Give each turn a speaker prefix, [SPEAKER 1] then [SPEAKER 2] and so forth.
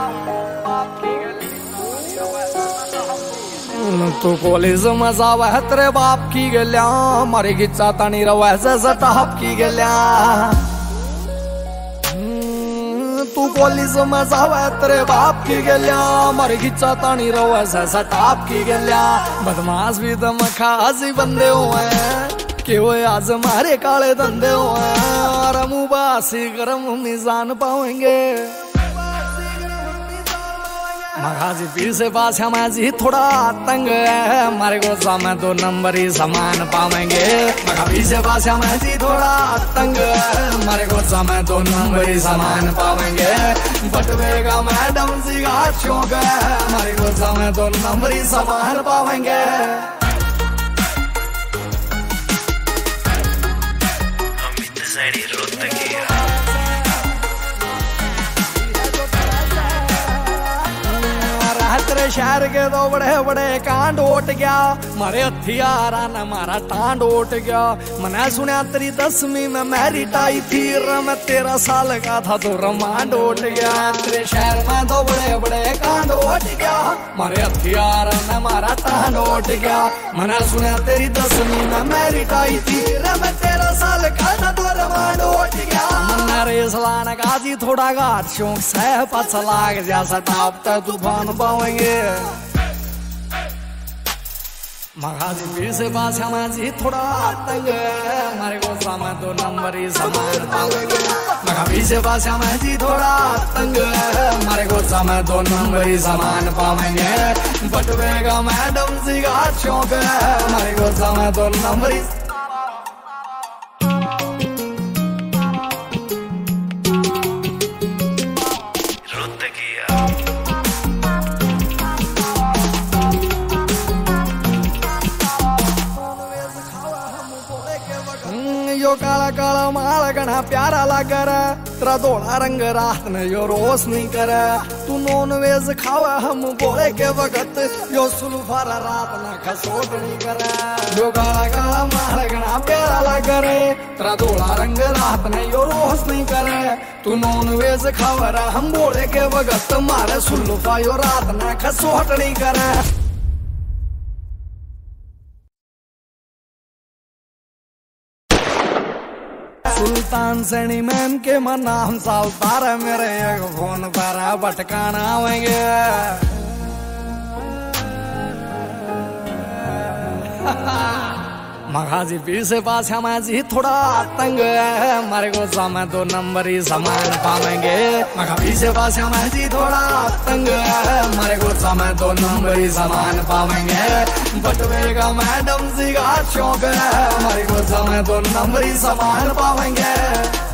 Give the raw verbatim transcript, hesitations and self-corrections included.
[SPEAKER 1] तू कॉलेज में जावा है तेरे बाप की गल्या मारे गिच्चा तानी रवा है सटाप की गल्या। तू कॉलेज में जावा है तेरे बाप की गल्या मारे गिच्चा तानी रवा है सटाप की गल्या। बदमाश भी दम खासी बंदे हुए कि वो आज मारे काले धंधे हुए और मुबासी गरम मिजान पाएंगे। महाजी पीर से पास हमारी थोड़ा तंग है हमारे को समय दो नंबर ही समान पाएंगे। पीर से पास हमारी थोड़ा तंग है हमारे को समय दो नंबर ही समान पाएंगे। बटवेगा मैडम जी का शौक है हमारे को समय दो नंबर ही समान पाएंगे। तेरे शहर के दो बड़े बड़े कांड उठ गया मारे हथियारा ने मारा टांड उठ गया। मैंने सुना तेरी दसवीं में मैरिट आई थी मैं तेरह साल का था तो रमांड उठ गया। तेरे शहर में दो बड़े बड़े कांड उठ गया मारे हथियारा ने मारा टांड उठ गया। मैंने सुना तेरी दसवीं में मैरिट आई थी मैं तेरह साल का था तो रमांड उठ गया। मन्ना रेस लाने का जी थोड़ा घाट शौक सह पछ लाग जैसा टाप तूफान पाएंगे। महाजी पीर से पास हमारी थोड़ा तंग है हमारे को समय दो नंबर ही समान पाएंगे। महावीर से पास हमारी थोड़ा तंग है हमारे को समय दो नंबर ही समान पाएंगे। बटवेगा मैडम जी का शौक है हमारे को समय दो नंबर ही। यो काला काला माल घना प्यारा लगा रे तेरा धोला रंग रात ने यो रोशनी करे। तू नॉन वेज खावा हम बोले के वक्त यो सुल्फारा रात ना खसोट नहीं करे। यो काला काला माल घना प्यारा लगा रे तेरा धोला रंग रात ने यो रोशनी करे। तू नॉन वेज खावा रे हम बोले के वक्त मारे सुल्फा यो रात ना खसोट नहीं करे। सुल्तान सैनी मैन के मन नाम सालतार मेरे एक फोन पर भटकाना आवेंगे। महाजी पीर से पास हमारी थोड़ा तंग है हमारे को समय दो नंबर ही समान पाएंगे। महावीर से पास हमारी थोड़ा तंग है हमारे को समय दो नंबर ही समान पाएंगे। बटवेगा मैडम जी का शौक है हमारे को समय दो नंबर ही समान पाएंगे।